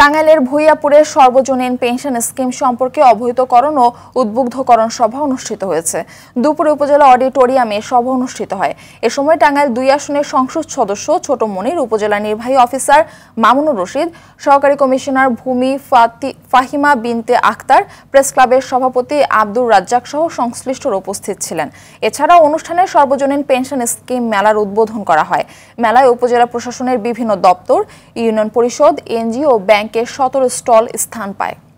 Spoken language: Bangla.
টাঙ্গাইলের ভূঁইয়াপুরের সর্বজনীন পেনশন স্কিম সম্পর্কে অবহিতকরণ ও উদ্বুদ্ধকরণ সভা অনুষ্ঠিত হয়েছে। দুপুরে উপজেলা অডিটোরিয়ামে সভা অনুষ্ঠিত হয়। এ সময় টাঙ্গাইল ২ আসনের সংসদ সদস্য ছোট মনির, উপজেলা নির্বাহী অফিসার মামুনুর রশিদ, সহকারী কমিশনার ভূমি ফাহিমা বিনতে আক্তার, প্রেস ক্লাবের সভাপতি আব্দুর রাজ্জাক সহ সংশ্লিষ্টরা উপস্থিত ছিলেন। এছাড়াও অনুষ্ঠানে সর্বজনীন পেনশন স্কিম মেলার উদ্বোধন করা হয়। মেলায় উপজেলা প্রশাসনের বিভিন্ন দপ্তর, ইউনিয়ন পরিষদ, এনজিও ও ব্যাংকের ১৭ স্টল স্থান পায়।